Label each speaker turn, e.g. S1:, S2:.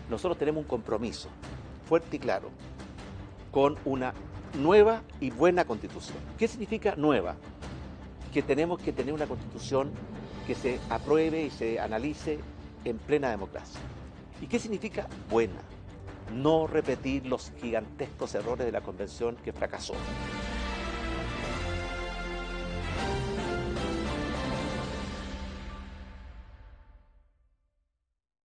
S1: nosotros tenemos un compromiso fuerte y claro con una nueva y buena constitución. ¿Qué significa nueva? Que tenemos que tener una constitución que se apruebe y se analice en plena democracia. ¿Y qué significa buena? No repetir los gigantescos errores de la convención que fracasó.